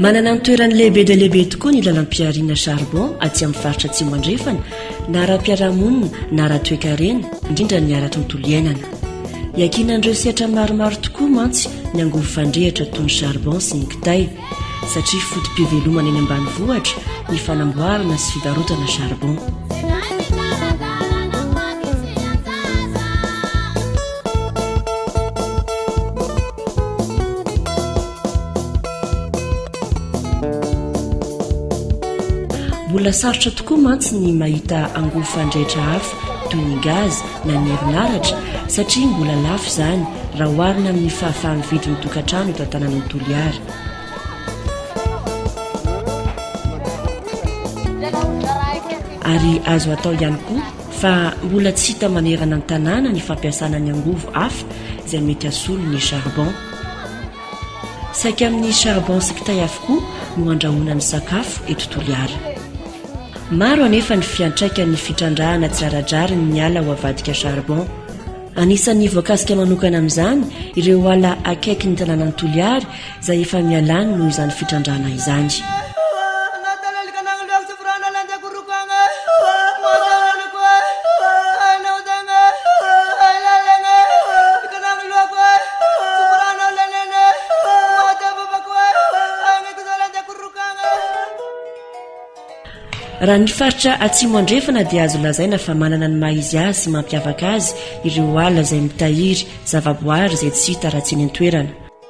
manana ny toerany lehibe dia lehibe tokoa ny lalam-piariana charbon aty amin'ny faritra atsimo andrefana na ara-piarahamonina na ara-toekarena indrindra ny ara-tontolo iainana iakinan'ireo sehatra maromaro tokoa mantsy ny angovo fandrehatra toy ny charbon sy ny kitay satria fotom-pivelomana eny ambanivohitra ny fanamboarana sy fivarotana charbon mbola sarotra tokoa mantsy ny mahita angovo fandrehatra hafa toy ny gaz na ny herinaratra satria mbola lafo izany raha oharina amin'ny fahafahan'ny vidin'ny tokantrano eto an-tanàna Toliara. Ary azo atao ihany koa fa mbola tsy hita manerana ny tanàna ny fampiasana ny angovo hafa izay mety hasolo ny charbon. Saika amin'ny charbon sy kitay avokoa no andrahoana ny sakafo eto Toliara. Maro anefa ny fiantraikan'ny fitrandrahana tsaradrary ny ala ho avadika charbon. Anisan'ny voakasika manokana amin'izany ireo ala akaiky ny tanànan'ny Toliara izay efa mialany noho izany fitrandrahana izany. Raha ny faritra atsimo andrefana dia azo lazaina fa manana ny maha-izy azy sy mampiavaka azy ireo ala izay mitahiry zavaboary izay tsy hita raha tsy eny an-toerana.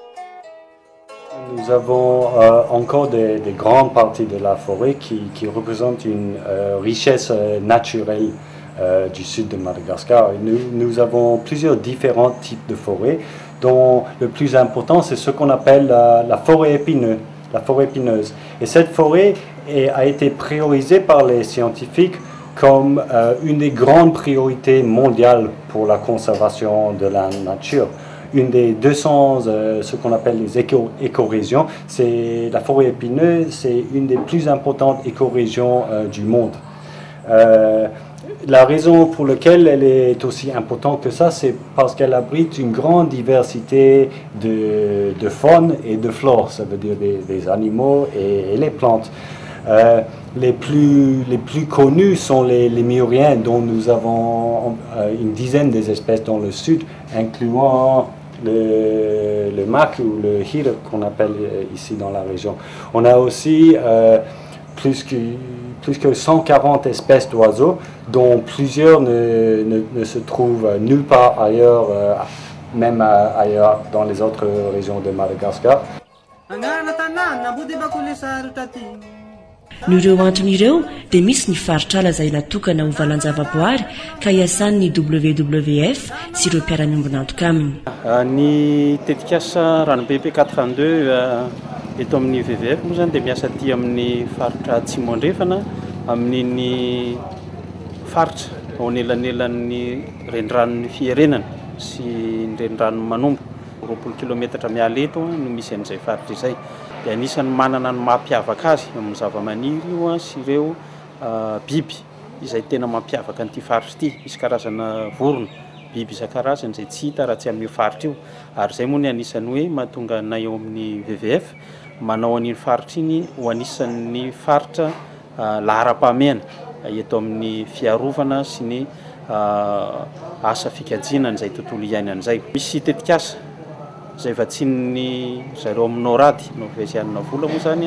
Nous avons encore des grandes parties de la forêt qui représentent une richesse naturelle du sud de Madagascar. Nous avons plusieurs différents types de forêts, dont le plus important c'est ce qu'on appelle la forêt épineuse. Et cette forêt a été priorisée par les scientifiques comme une des grandes priorités mondiales pour la conservation de la nature. Une des 200, ce qu'on appelle les écorégions, c'est la forêt épineuse, c'est une des plus importantes écorégions du monde. La raison pour laquelle elle est aussi importante que ça, c'est parce qu'elle abrite une grande diversité de faune et de flore, ça veut dire des animaux et les plantes. Les plus connus sont les lémuriens, dont nous avons une dizaine des espèces dans le sud, incluant le mac ou le hir qu'on appelle ici dans la région. On a aussi plus que 140 espèces d'oiseaux, dont plusieurs ne se trouvent nulle part ailleurs, même ailleurs dans les autres régions de Madagascar. Ny ireo antony ireo dia misy ny faritrala izay natokana ho valan-javaboary ka iasan'ny WWF sy ireo mpiara-miombona antoka aminy. Ny tetikasa ranobe P82 eto amin'ny WWF moa zany dia miasa aty amin'ny faritra atsimo andrefana amin'ny faritra ao anelanelan'ny renirano fiherenana sy ny renirano manombo 20 kilometatra miala eto no misy an'izay faritra izay. Dia anisany manana ny mampiavaka azy amin'ny zavamaniry io sy ireo biby izay tena mampiavaka an'ity faritra ity. Misy karazana vorona, biby isan-karazany izay tsy hita raha tsy amin'io faritra io. Ary izay moa ny anisany hoe mahatonga anay eo amin'ny WWF manao an'iny faritra iny ho anisan'ny faritra lahara-pahamehana eto amin'ny fiarovana sy ny asa fikajiana izay tontolo iainana izay. Misy tetikasa izay vatsian'ny zareo amin'ny Norady, Norvégianina vola moa zany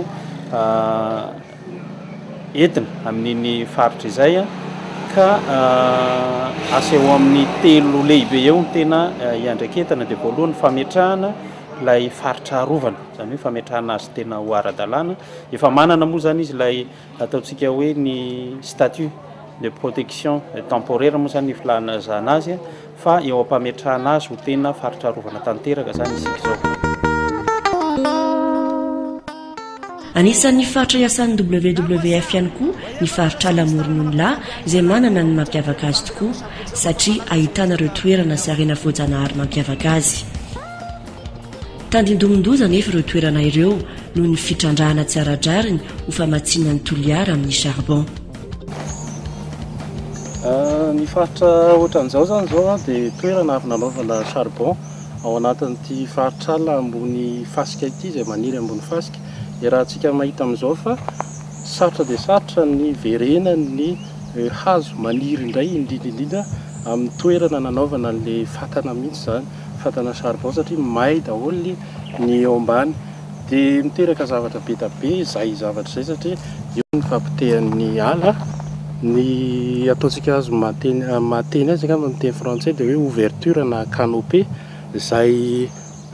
entina amin'iny faritra izay ka asa eo amin'ny 3 lehibe eo ny tena iandraiketana. Dia voalohany fametrahana ilay faritra arovana, izany hoe fametrahana azy tena ho ara-dalàna. Efa manana moa zany izy ilay ataontsika hoe ny statut de protection temporaire moa zany filazana azy, fa eo ampametrahana azy ho tena faritra arovana tanteraka zany isika izao. Anisan'ny faritra iasan'ny WWF ihany koa ny faritra ala Moronon'la izay manana ny mampiavaka azy tokoa satria ahitana ireo toerana sy harena voajanahary mampiavaka azy. Tandindomondoza nefa ireo toerana ireo noho ny fitrandrahana tsaradrariny ho famatsinan'ny Toliara amin'ny charbon. Ny faritra ohatran'izao zany zao dia toerana avy nanaovana charbon ao anatin'ity faritra ala ambony fasika ity izay maniry ambony fasika. dia raha antsika mahita amin'izao fa sarotra dia sarotra ny verena ny hazo maniry indray indrindra amin'ny toerana nanaovana an'ilay fatana mihitsy zany, fatana charbon, satria may daholo ny eo ambany dia miteraka zavatra be da be izay zavatra izay, satria io ny fampitehan'ny ala. Ny ataontsika azo mateny azy angamba amin'ny teny frantsay dia hoe ouverture na canopée izay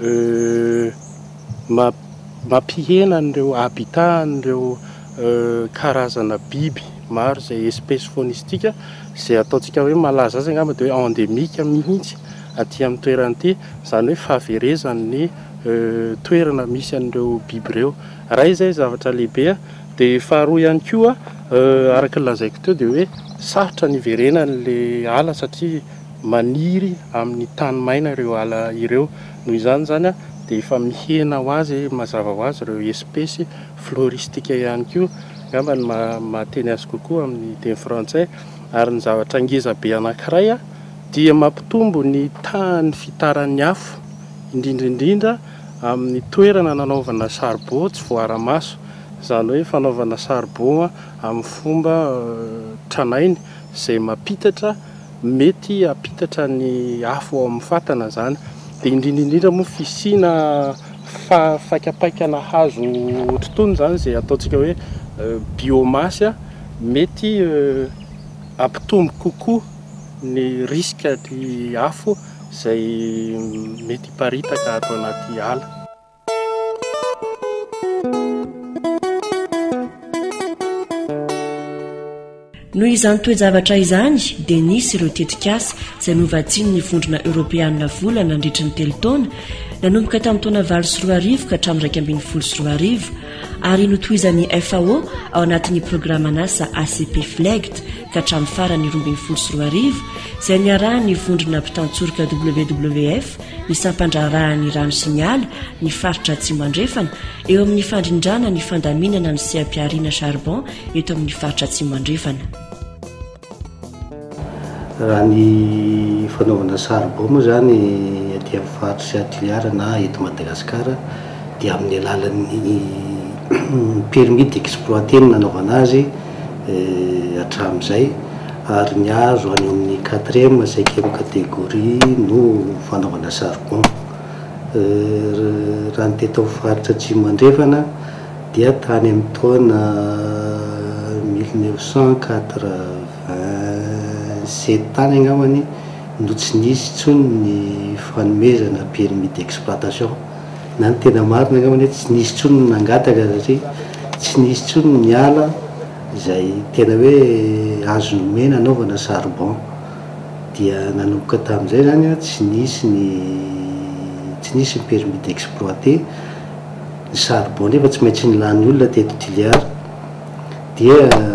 mampihena an'ireo habitat an'ireo karazana biby maro izay espèce faunistique izay ataontsika hoe malaza azy angamba dia hoe endémique mihitsy aty amin'ny toerana ity, izany hoe fahaverezan'ny toerana misy an'ireo biby ireo. Raha izay zavatra lehibe dia faharoa ihany koa araka ny lazaiko teo dia hoe sarotra ny verena n'ilay ala satria maniry amin'ny tany maina ireo ala ireo, noho izany zany dia efa mihena ho azy mazava ho azy ireo espèce floristique ihany koa angamba ny mahateny azy kokoa amin'ny teny frantsay. Ary ny zavatra ngeza be anankiray dia mampitombo ny tany fitaran'ny afo indrindraindrindra amin'ny toerana nanaovana charbon tsy voara-maso, izany hoe fanaovana charbon amin'ny fomba tranainy izay mampitatra, mety hampitatra ny afo ao amin'ny fatana zany. Dia indrindraindrindra moa fisina fakapaikana hazo tontolo zany izay ataontsika hoe biomasse mety hampitombo kokoa ny risque ny afo izay mety hiparitaka ato anaty ala. Noho izany toe-javatra izany dia nisy ireo tetikasa izay novatsiny ny vondrona Europeanina vola nandritra ny 3 taona, nanomboka tamin'ny taona 2014 ka hatramin'ny 2020 ary notohizan'ny FAO ao anatin'ny programa NASA ACP FLEGT ka hatramin'ny farany 2020 izay niarahany vondrona mpitantsorika WWF ny sampandrarahany rano sy ny ala ny faritra Atsimo andrefana eo amin'ny fandrindrana ny fandaminana ny sehampiariana charbon eto amin'ny faritra Atsimo andrefana. Raha ny fanaovana charbon moa zany aty amin'ny faritra Toliara na eto Madagasikara dia amin'ny alalan'ny permis d'exploiter no nanaovana azy hatramin'izay, ary ny azo any amin'ny 4e 5e catégorie no fanaovana charbon. Raha ny teto faritra Atsimo andrefana dia tany amin'ny taona 1987 tany angambany no tsy nisy intsony ny fanomezana permis d'exploitation, na ny tena marina angambany hoe tsy nisy intsony nangataka satria tsy nisy intsony ny ala izay tena hoe azo nomena anaovana charbon. Dia nanomboka tamin'izay zany tsy nisy ny permis d'exploiter ny charbon nefa tsy maintsy ny lany olona teto Toliara. Dia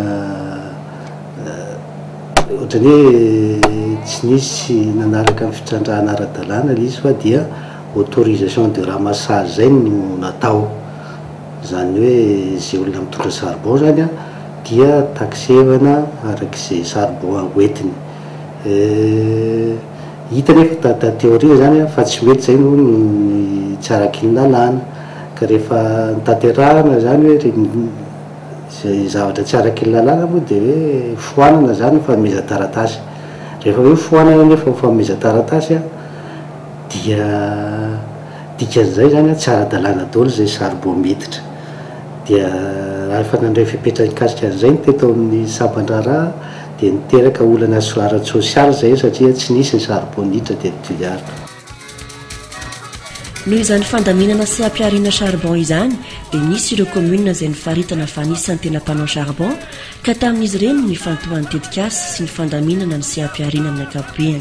ohatrany hoe tsy nisy nanaraka amin'ny fitrandrahana ara-dalàna ilay izy fa dia autorisation de ramassage zay no natao, izany hoe izay olona mitondra charbon zany dia taxevana arak'izay charbon angoentiny. Hita nefa tateoria zany fa tsy mety zay no ny tsy araky ny lalàna, ka rehefa nitanterahana zany hoe zay zavatra tsy araky ny lalàna moa dia hoe foanana zany fanomezan-taratasy. Rehefa hoe foanana nefa fanomezan-taratasy dia dikan'izay zany tsy ara-dalàna daholo zay charbon metitra. Dia rehefa nandray fipetrany kasika an'izay ny teto amin'ny sampandraraha dia niteraka olana ara-tsosialy zay satria tsy nisy ny charbon nitra teto Toliara. Noho izany fandaminana sy hampiariana charbon izany dia nisy ireo commune izay nifaritana fa anisan'ny tena mpanao charbon ka tamin'izy ireny ny fantohan'ny tetikasa sy ny fandaminana ny sy hampiariana amin'ny ankapobeny.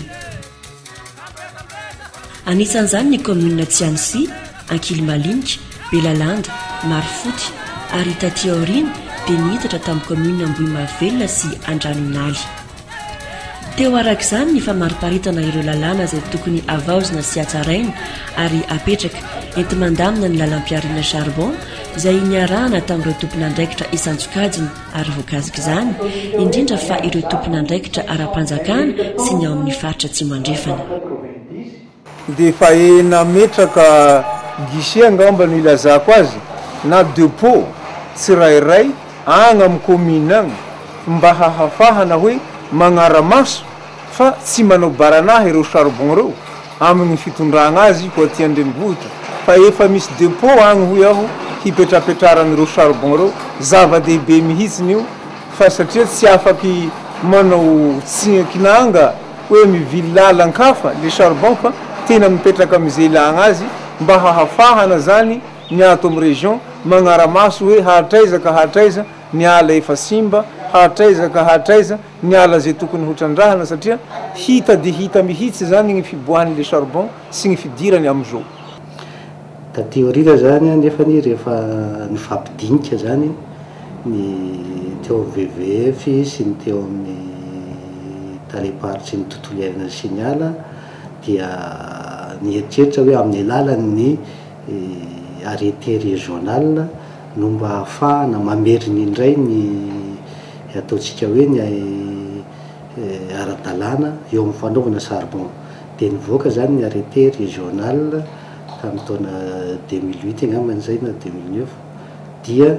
Anisan'izany ny commune Tsiansy, Ankilymalinika, Belalanda, Marifoty ary taty aoriana dia nihitatra tamin'ny commune Ambohimavelona sy Andranonaly. Teo arak'izany ny famariparitana ireo lalàna izay tokony avaozina sy hatsaraina ary apetraka enti-mandamina ny lalam-piariana charbon izay niarahana tamin'ireo tompon'andraikitra isan-tsokajiny ary voakazika izany, indrindra fa ireo tompon'andraikitra ara-panjakana sy ny ao amin'ny faritra Atsimo andrefana. Dia efa nametraka guichet angamba no ilazako azy na depôt tsirairay agny amin'ny commune agny mba hahafahana hoe magnara-maso fa tsy manao baranahy ireo charbon reo amin'ny fitondragna azy ho aty andrenivohitra fa efa misy depôt agny hoy aho hipetrapetraran'ireo charbon reo zava-dehibe mihitsiny io fa satria tsy afaky manao tsignakinanga hoe mivily lalan-kafa le charbon fa tena mipetraka am'izay ilagna azy mba hahafahana zany ny ato amin'ny région magnara-maso hoe hatraiza ny ala efa simba hatraiza ny ala zay tokony hotrandrahana satria hita de hita mihitsy zany ny fiboahan'le charbon sy ny fidirany am'izao da théorie zany nefany rehefa nifampidinika zany ny teo VVF sy ny teo amin'ny taleparitsy ny tontolo iainana sy ny ala dia nieritreritry hoe amin'ny alalan'ny arrêté régional no mba ahafahana mameriny indray ny ataontsika hoe ny ara-dalàna eo amin'ny fanaovana charbon dia nivoaka zany ny arrêté régional tamin'ny taona 2008 angambany na 2009 dia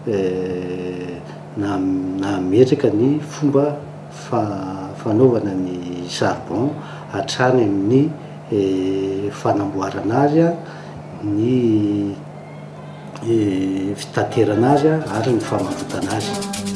nametraka ny fomba fanaovana ny charbon hatrany amin'ny fanamboarana azy ny fitaterana azy ary ny famarotana azy.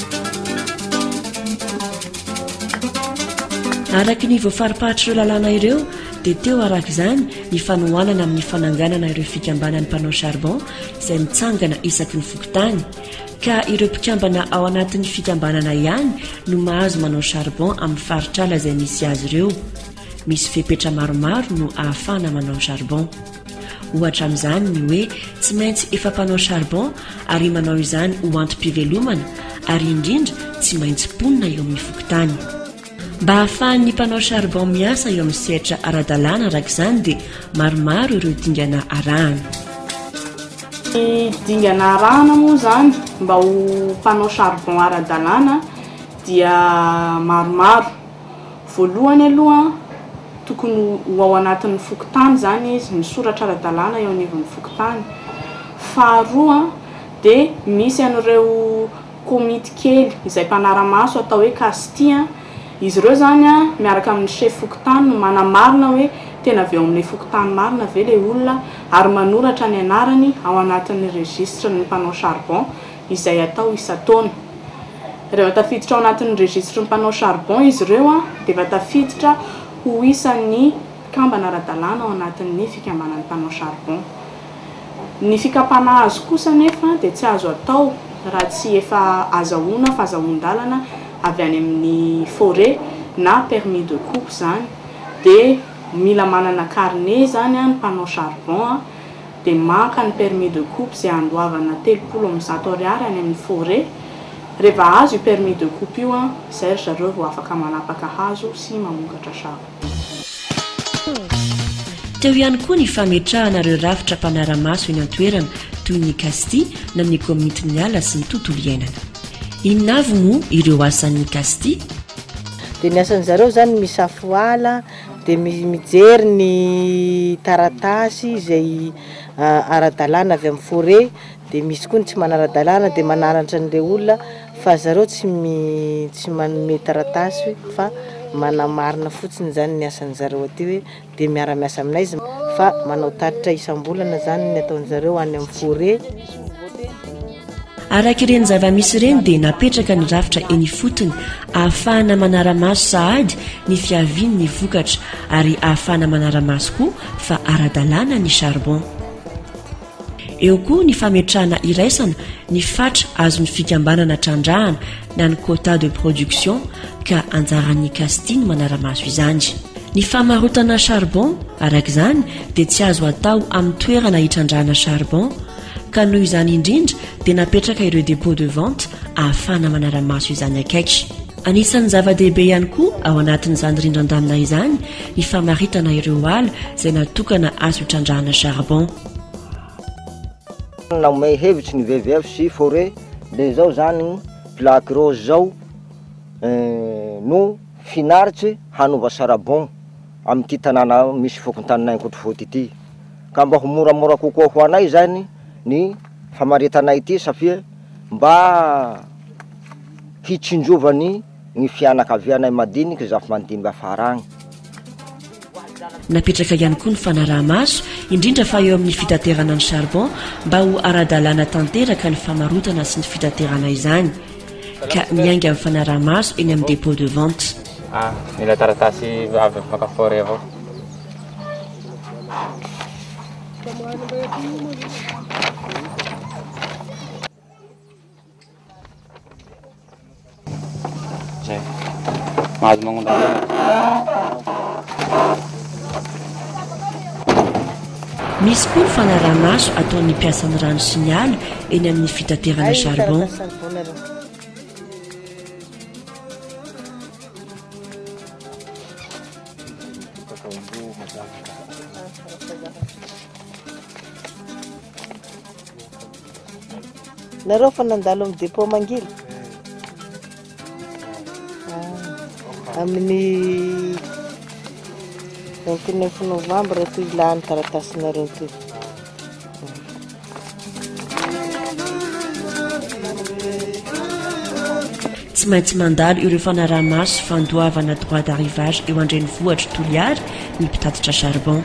Araky ny voafariparitry ireo lalàna ireo dia teo araka izany ny fanohanana amin'ny fananganana ireo fikambanan'ny mpanao charbon izay mitsangana isaky ny fokotany ka ireo mpikambana ao anatin'ny fikambanana ihany no mahazo manao charbon amin'ny faritrala izay misy azy ireo. Misy fepetra maromaro no ahafana manao charbon. Ohatra amin'izany ny hoe tsy maintsy efa mpanao charbon ary manao izany ho antom-pivelomana ary indrindra tsy maintsy ponina eo amin'ny fokotany. Mba ahafahan'ny mpanao charbon miasa eo amin'ny sehatra ara-dalàna araka izany dia maromaro ireo dingana arahana. Ny dingana arahana moa zany mba ho mpanao charbon ara-dalàna dia maromaro. Voalohany aloha tokony ho ao anatin'ny fokotany zany izy misoratra ara-dalàna eo anivon'ny fokotany. Faharoa dia misy an'ireo komity kely izay mpanara-maso atao hoe castia. Izy ireo zany miaraka amin'ny chef fokotany no manamarina hoe tena avy eo amin'ny fokotany marina ve le olona ary manoratra ny anarany ao anatin'ny registre ny mpanao charbon izay atao isan-taona. Rehefa tafiditra ao anatin'ny registre ny mpanao charbon izy ireo dia efa tafiditra ho isan'ny kambana ara-dalàna ao anatin'ny fikambanan'ny mpanao charbon. Ny fikapana azo kosa nefa dia tsy azo atao raha tsy efa azahoana fahazahoan-dalana avy any amin'ny forêt na permis de coupe zany dia mila manana carnet zany ny mpanao charbon dia maka ny permis de coupe izay andoavana 300 ariary any amin'ny forêt. Rehefa azo io permis de coupe io izay zareo vao afaka manapaka hazo sy mamokatra charbon. Teo ihany koa ny fametrahanareo rafitra mpanara-maso eny an-toerana toy ny casty na amin'ny komitin'ny ala sy ny tontolo iainana. Inona avy moa ireo asan'ny casty? Dia ny asan'zareo zany misafo ala dia mijery ny taratasy izay ara-dalàna avy amin'ny forêt dia misy koa ny tsy manara-dalàna dia manaratra an'ireo olona fa zareo tsy manome taratasy fa manamarina fotsiny zany ny asan'zareo aty hoe dia miara-miasa aminay izy fa manao taritra isam-bolana zany ny ataon'zareo any amin'ny forêt. Araka ireny zava-misy ireny dia napetraka ny rafitra eny fotony ahafahana manara-maso sahady ny fiaviany ny vokatra ary ahafahana manara-maso koa fa ara-dalàna ny charbon. Eo koa ny fametrahana iraisana ny fatra azon'ny fikambanana trandrahana na ny quota de production ka anjaran'ny casty no manara-maso izany. Ny famarotana charbon araka izany dia tsy azo atao amin'ny toerana hitrandrahana charbon ka noho izany indrindra dia napetraka ireo dépôt de vente ahafahana manara-maso izany akaiky. Anisan'ny zava-dehibe ihany koa ao anatin'izany rindran-damina izany ny famaritana ireo ala izay natokana azo hitrandrahana charbon. Namay hevitsy ny VVF sy forêt dia zao zany plaque rose zao no finaritsy hanova charbon amin'ity tanàna misy fokontaninay Kotrofoty ity ka mba ho moramora kokoa ho anay zany ny famaretanay ity safia mba hitsinjovany ny fianakavianay madiniky zafa mandiniky afara agny. Napetraka ihany koa ny fanaraha-maso indrindra fa eo amin'ny fitaterana ny charbon mba ho ara-dalàna tanteraka ny famarotana sy ny fitaterana izany ka miainga amin'ny fanaraha-maso eny amin'ny dépôt de vente. Mila taratasy avy makafore avao. Zay. Mahazo magnondana. Misy koa ny fanaraha-maso ataon'ny mpiasan'ny rano sy ny ala eny amin'ny fitaterana charbon. Nareo fa nandalo amin'ny dépôt Mangily amin'ny 29 novembre toy ilany taratasinareo toy. Tsy maintsy mandalo ireo fanaraha-maso fandoavana droit d'arrivage eo andrenivohitra Toliara ny mpitatitra charbon.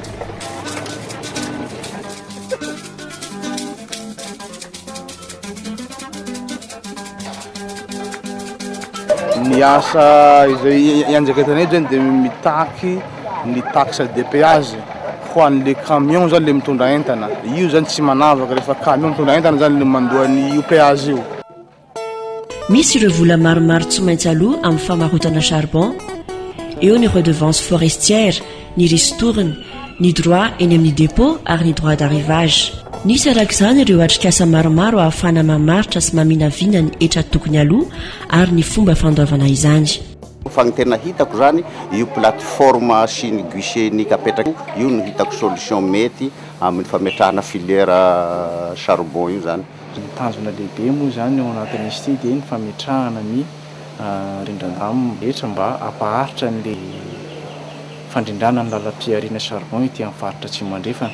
Ny asa izay ianjaka etanay zany dia mitaky ny taxe de péage ho an'le camion zany le mitondra entana. Io zany tsy manavaka rehefa camion mitondra entana zany le mandoa ny péage io. Misy ireo vola maromaro tsy maintsy aloha amin'ny famarotana charbon, eo ny redevance forestière, ny ristourne, ny droit eny amin'ny dépôt ary ny droit d'arrivage. Nisy arak'izany ireo atrikasa maromaro ahafana mamaritra sy maminavina ny etra tokony aloha ary ny fomba fandoavana izany. Fa ny tena hitako zany io plateforme sy ny guichet ny kapetraka io no hitako solution mety amin'ny fametrahana filière charbon io zany. Ny tanjona lehibe moa zany ao anatin'izy ity dia ny fametrahana ny rindran-drano rehetra mba hampaharitra n'le fandrindrana ny lalam-piariana charbon ity amin'ny faritra Atsimo andrefana.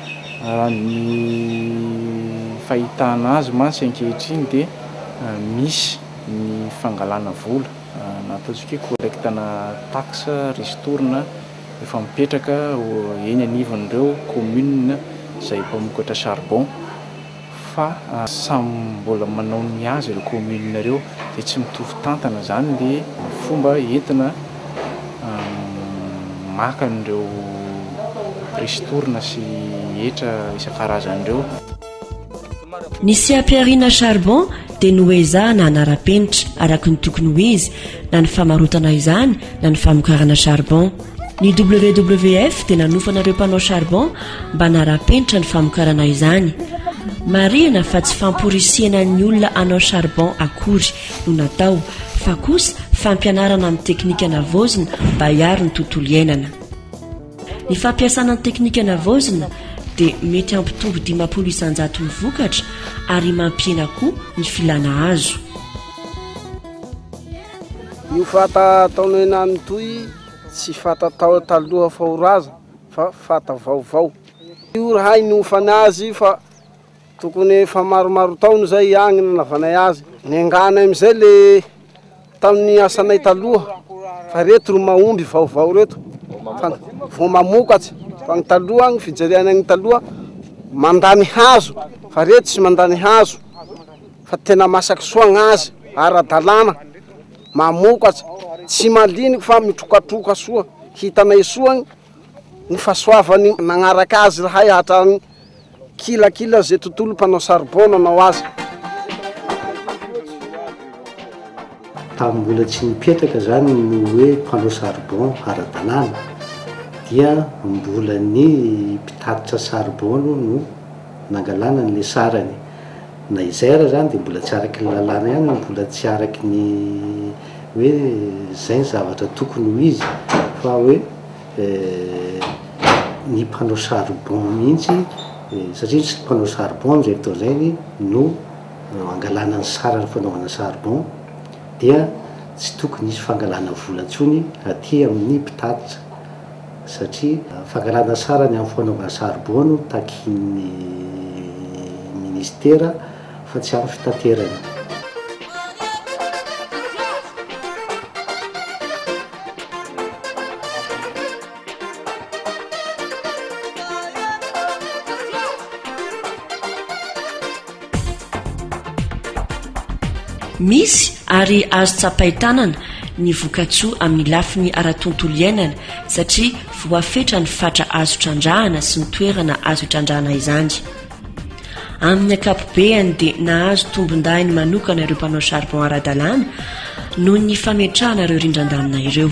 Ny fahitana azy mantsy ankehitriny dia misy ny fangalana vola nataontsika hoe collectana taxe ristourne efa mipetraka eny anivon'ireo commune izay mpamokatra charbon fa samy mbola manao ny azy ireo commune ireo dia tsy mitovy tantana zany le fomba entina maka an'ireo ristourne sy etra isan-karazan'ireo. Ny siam-piariana charbon dia noeza na anara-penitra araka ny tokony ho izy na ny famarotana izany na ny famokarana charbon. Ny WWF dia nanofanareo mpanao charbon mba anara-penitra ny famokarana izany. Marihana fa tsy famporisihana ny olona anao charbon akory no natao fa kosa fampianarana amin'ny teknika navozina mba hiaro ny tontolo iainana. Ny fampiasana ny teknika navozina dia mety ampitombo 500 isan-jato ny vokatra ary mampiena koa ny filana azo. Io fata ataonay nany toy tsy fata tao taloha fahoraza fa fata vaovao. Io rahay nofana azy fa tokony efa maromaro taona zay agny nanavanay azy. Nianganay amizay le tamin'ny asanay taloha fa reto ro mahomby vaovao reto vo mamokatsy fa ny taloha agny fijeriana agny taloha mandany hazo fa reto tsy mandany hazo fa tena masaky soagna azy ara-dalàna mamokatsy tsy maliniky fa mitrokatroka soa hitanay soagny ny fahasoavany nagnaraka azy rahay hatrany kilakila zay tontolo mpanao charbon nanao azy. Tamin'ny mbola tsy nipetraka zany no hoe mpanao charbon ara-dalàna dia mbola ny mpitatitra charbon no nangalana n'le sarany. Na izay ara zany dia mbola tsy araky ny lalàna ihany, mbola tsy araky ny hoe zay ny zavatra tokony ho izy fa hoe ny mpanao charbon mihitsy satria tsy mpanao charbon amizay fotoana zay no angalana ny sarany fanaovana charbon dia tsy tokony isy fangalana vola ntsony aty amin'ny mpitatitra satria fangalana sarany amin'ny fanaovana charbon taky ny ministera fa tsy amin'ny fitaterana. misy ary azo tsapaitanana ny vokatsoa amin'ny lafiny ara-tontolo iainana satria voafetra ny fatra azo trandrahana sy ny toerana azo trandrahana izany. Amin'ny akapobeany dia nahazo tombon-dainy manokana ireo mpanao charbon ara-dalàna noho ny fametrahana ireo rindran-danina ireo.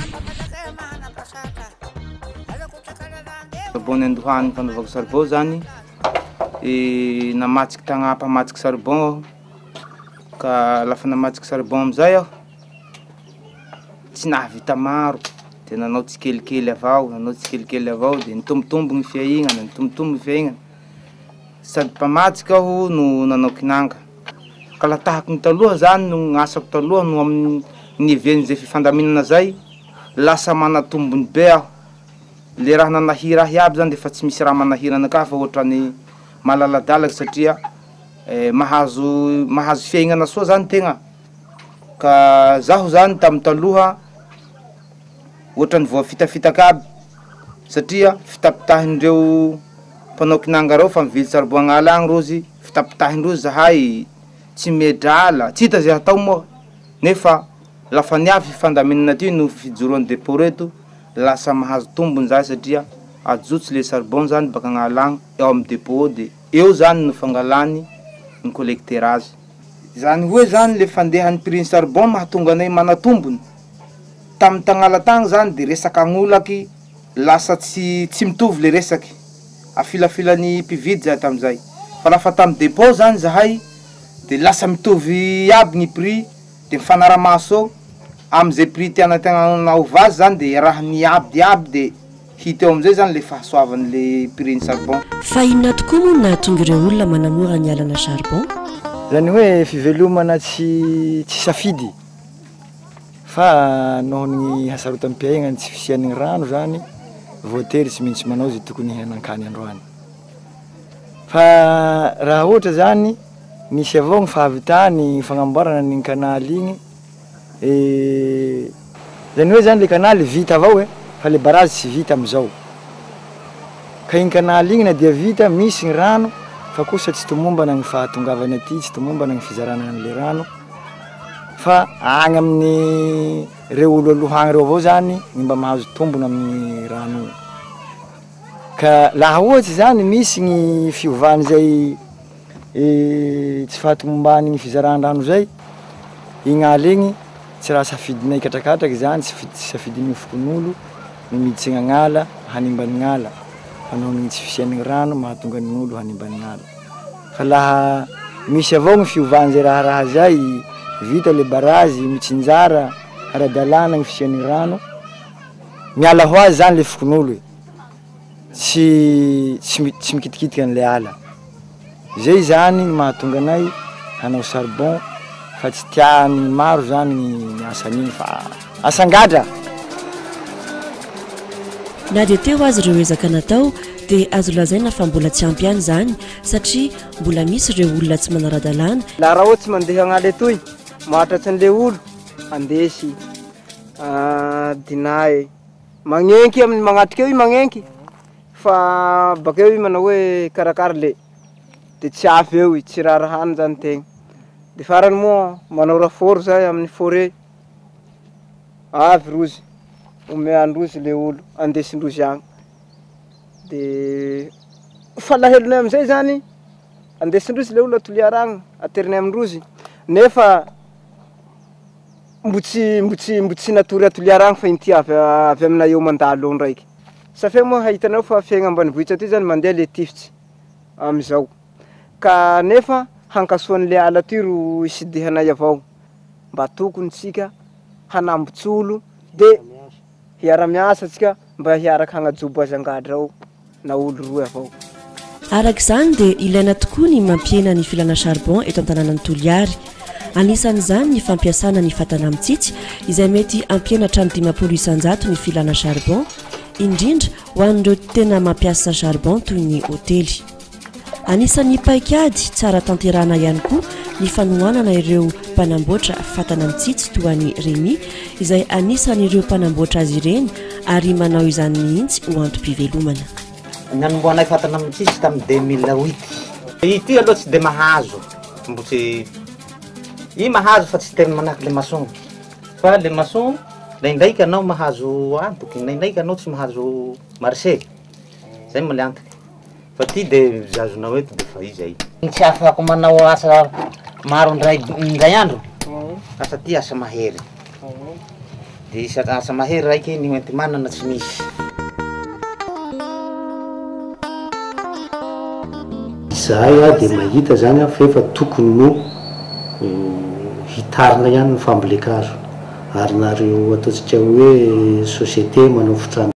Charbon andohany fanaovako charbon zany namatsiky mpamatsiky charbon ka lafa namatsiky charbon amizay aho tsy nahavita maro dia nanao tsikelikely avao dia nitombotombo ny fiaignana sady mpamatsiky aho no nanao kinanga ka la tahako ny taloha zany no gn'asako taloha no amin'ny even'izay fifandaminana zay lasa manatombony be aho le raha nanahira ahy aby zany dia fa tsy misy raha manahira anaka fa ohatrany malaladalaky satria mahazo fiaignana soa zany tegna ka zaho zany tamin'ny taloha ohatrany voafitafitaka aby satria fitapitahindreo mpanao kinanga reo fa mivily charbon agnala agny rozy fitapitahindrozy zahay tsy medrala tsy hita zay atao moa nefa lafa niavy fifandaminana ty no fijoroan'ny dépôt reto lasa mahazo tombony zay satria ajotsy le charbon zany baka agnala agny eo amin'ny dépôt dia eo zany no fangalany ny collecterage zany hoe zany le fandehan'ny prix charbon mahatonga anay manatombony tamin'ny tagnala tagny zany dia resaka agnolaky lasa tsy mitovy le resaky afilafilan'ny mpividy zay tamizay fa lafa tamin'ny dépôt zany zahay dia lasa mitovy aby ny prix dia mifanaramaso amizay prix tiana naova azy zany dia raha niabidiaby dia hita eo amizay zany le fahasoavan'le prix charbon. Fa inona tokoa moa nahatonga ireo olona manamora ny alana charbon? Zany hoe fivelomana tsy safidy fa noho ny hasarotan'ny mpiaignany tsy fisian'ny rano zany voatery tsy maintsy manao zay tokony hianan-kany androany. Fa raha ohatra zany misy avao ny fahavitany fagnamboarana ny kanaly igny zany hoe zany le kanaly vita avao fa le barazy tsy vita amizao ka igny kanaly igny na dia vita misy ny rano fa kosa tsy tomombana ny fahatongavany aty tsy tomombana ny fizarana an'le rano fa agny amin'ny reo olo alohagny reo avao zany ny mba mahazo tombona amin'ny rano io ka laha ohatsy zany misy ny fiovany zay tsy fahatomombany ny fizaran-drano zay ignaly igny tsy raha safidinay katrakatraky zany tsy safidin'ny fokon'olo no miditsy gn'agnala hanimbany gn'ala fa noho ny tsy fisian'ny rano mahatonga ny olo hanimbany gn'ala fa laha misy avao ny fiovany zay raha zay vita le barazy mitsinjara ara-dalàna ny fisian'ny rano miala ho azy zany le fokon'olo tsy mikitikitika an'le ala zay zany mahatonga anay hanao charbon fa tsy tiany maro zany ny asan'igny fa asangadra. Na dia teo azy ireo ezaka natao dia azo lazaina fa mbola tsy ampy ihany zany satria mbola misy ireo olona tsy manara-dalàna. La raha ohatsy mandeha agnala etoy mahatratsy an'le olo andesy dinahy magnenky amin'ny magnatrika eo i magnenky fa bakeo i manao hoe karakara le dia tsy afy eo i tsy raharahany zany tegna dia farany moa manao raforo zay amin'ny forêt avy rozy omeandrozy le olo andesindrozy agny dia falahelonay amizay zany andesindrozy le olo atoliara agny aterinay amindrozy nefa mbo tsy natory atoliara agny fa inty avy aminay eo mandalo eo ndraiky safia moa hahitanao fa fiaigna ambanivohitra aty zany mandeha le tifitsy amizao ka nefa hankasoan'le ala ty ro isidehanay avao mba tokony tsika hanambotsolo dia hiara-miasa tsika mba hiaraka hagnajobo azangadrao na olo roa avao. Arak'izany dia ilaina tokoa ny mampiena ny filana charbon eto an-tanànan'ny Toliary. Anisan'izany ny fampiasana ny fatana mitsitsy izay mety ampiena hatramin'ny 500 isan-jato ny filana charbon indrindra ho an'ireo tena mampiasa charbon toy ny hôtely. Anisan'ny paikady tsara tanterana ihany koa ny fanohanana ireo mpanamboatra fatana mitsitsy toa ny Remy izay anisan'ireo mpanamboatra azy ireny ary manao izany mihitsy ho antom-pivelomana. Nanomboanay fatana mitsitsy tamin'ny 2008. Ity aloha tsy dia mahazo. I mahazo fa tsy tena manahaky le maçon. Fa le maçon indraindraiky anao mahazo antoky, indraindraiky anao tsy mahazo marché. Zay moa le antoky. Fa ty dia azonao eto dia fa izay. Tsy afaka manao asa maro indray andro. Asa ty asa mahery. Dia asa mahery raiky ny hoenty manana tsy misy. Zahay dia mahita zany fa efa tokony no hitarina ihany ny fambolekazo ary nareo ataontsika hoe société manao fotrano